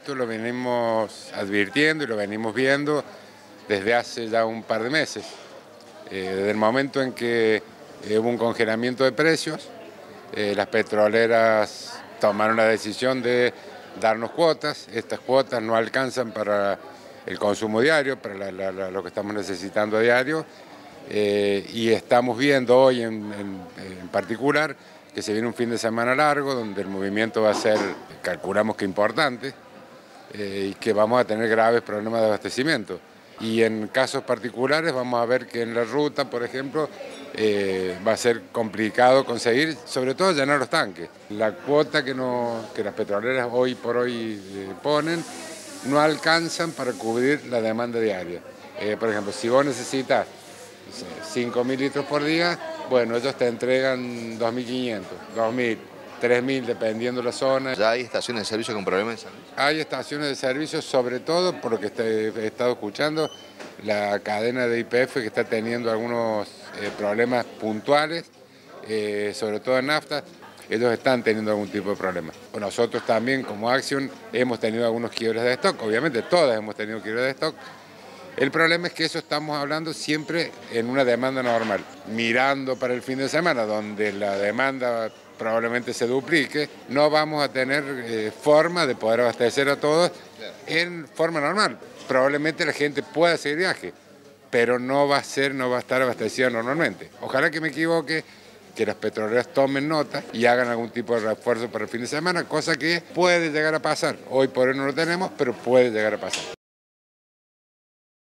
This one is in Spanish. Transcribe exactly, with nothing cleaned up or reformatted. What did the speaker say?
esto lo venimos advirtiendo y lo venimos viendo desde hace ya un par de meses. Eh, desde el momento en que eh, hubo un congelamiento de precios, eh, las petroleras tomaron la decisión de darnos cuotas. Estas cuotas no alcanzan para el consumo diario, para la, la, la, lo que estamos necesitando a diario, eh, y estamos viendo hoy en, en, en particular que se viene un fin de semana largo donde el movimiento va a ser, calculamos que importante, eh, y que vamos a tener graves problemas de abastecimiento. Y en casos particulares vamos a ver que en la ruta, por ejemplo, eh, va a ser complicado conseguir, sobre todo llenar los tanques. La cuota que, no, que las petroleras hoy por hoy eh, ponen no alcanzan para cubrir la demanda diaria. Eh, por ejemplo, si vos necesitas cinco mil litros por día, bueno, ellos te entregan dos mil quinientos, dos mil, tres mil, dependiendo de la zona. ¿Ya hay estaciones de servicio con problemas de servicio? Hay estaciones de servicio, sobre todo por lo que he estado escuchando, la cadena de Y P F que está teniendo algunos eh, problemas puntuales, eh, sobre todo en nafta. Ellos están teniendo algún tipo de problema. Nosotros también, como Action, hemos tenido algunos quiebres de stock. Obviamente todas hemos tenido quiebres de stock. El problema es que eso estamos hablando siempre en una demanda normal. Mirando para el fin de semana, donde la demanda probablemente se duplique, no vamos a tener eh, forma de poder abastecer a todos en forma normal. Probablemente la gente pueda seguir viaje, pero no va a ser, no va a estar abastecida normalmente. Ojalá que me equivoque, que las petroleras tomen nota y hagan algún tipo de refuerzo para el fin de semana, cosa que puede llegar a pasar. Hoy por hoy no lo tenemos, pero puede llegar a pasar.